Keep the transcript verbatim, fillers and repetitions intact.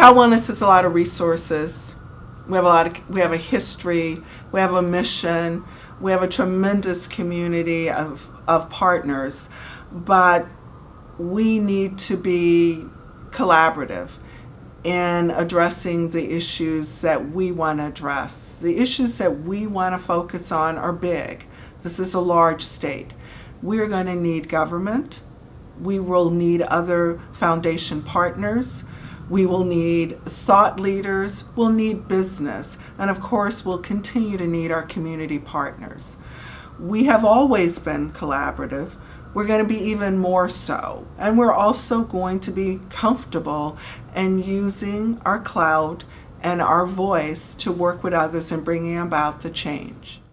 Child wellness has a lot of resources. We have a lot of, we have a history, we have a mission, we have a tremendous community of, of partners, but we need to be collaborative in addressing the issues that we want to address. The issues that we want to focus on are big. This is a large state. We're going to need government. We will need other foundation partners. We will need thought leaders. We'll need business. And of course, we'll continue to need our community partners. We have always been collaborative. We're going to be even more so. And we're also going to be comfortable in using our clout and our voice to work with others and bringing about the change.